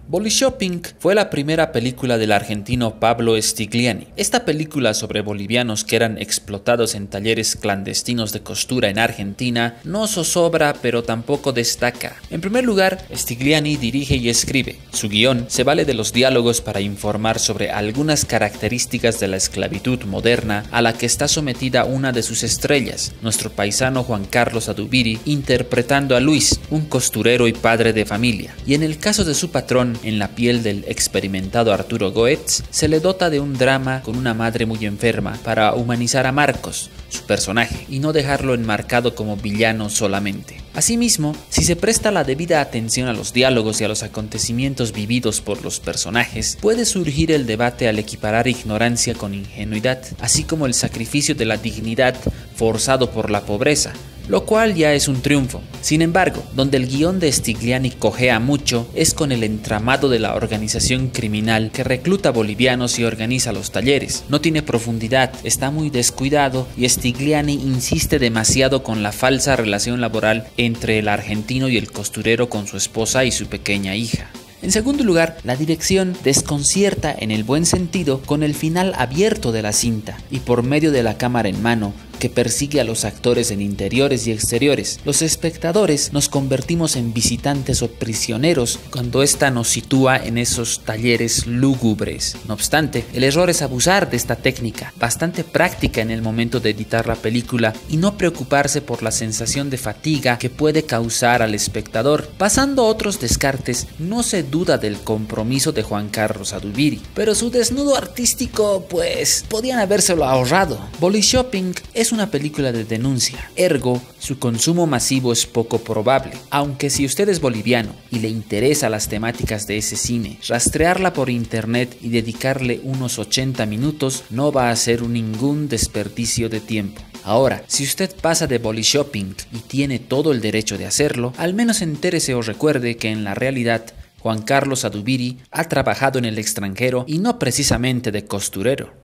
Boli Shopping fue la primera película del argentino Pablo Stigliani. Esta película sobre bolivianos que eran explotados en talleres clandestinos de costura en Argentina no zozobra, pero tampoco destaca. En primer lugar, Stigliani dirige y escribe. Su guión se vale de los diálogos para informar sobre algunas características de la esclavitud moderna a la que está sometida una de sus estrellas, nuestro paisano Juan Carlos Adubiri, interpretando a Luis, un costurero y padre de familia. Y en el caso de su patrón, en la piel del experimentado Arturo Goetz, se le dota de un drama con una madre muy enferma para humanizar a Marcos, su personaje, y no dejarlo enmarcado como villano solamente. Asimismo, si se presta la debida atención a los diálogos y a los acontecimientos vividos por los personajes, puede surgir el debate al equiparar ignorancia con ingenuidad, así como el sacrificio de la dignidad forzado por la pobreza, lo cual ya es un triunfo. Sin embargo, donde el guión de Stigliani cojea mucho es con el entramado de la organización criminal que recluta bolivianos y organiza los talleres. No tiene profundidad, está muy descuidado y Stigliani insiste demasiado con la falsa relación laboral entre el argentino y el costurero con su esposa y su pequeña hija. En segundo lugar, la dirección desconcierta en el buen sentido con el final abierto de la cinta y por medio de la cámara en mano que persigue a los actores en interiores y exteriores. Los espectadores nos convertimos en visitantes o prisioneros cuando ésta nos sitúa en esos talleres lúgubres. No obstante, el error es abusar de esta técnica, bastante práctica en el momento de editar la película, y no preocuparse por la sensación de fatiga que puede causar al espectador. Pasando a otros descartes, no se duda del compromiso de Juan Carlos Adubiri, pero su desnudo artístico, pues, podían habérselo ahorrado. Boli Shopping es una película de denuncia, ergo, su consumo masivo es poco probable, aunque si usted es boliviano y le interesa las temáticas de ese cine, rastrearla por internet y dedicarle unos 80 minutos no va a ser ningún desperdicio de tiempo. Ahora, si usted pasa de Boli Shopping y tiene todo el derecho de hacerlo, al menos entérese o recuerde que en la realidad Juan Carlos Adubiri ha trabajado en el extranjero y no precisamente de costurero.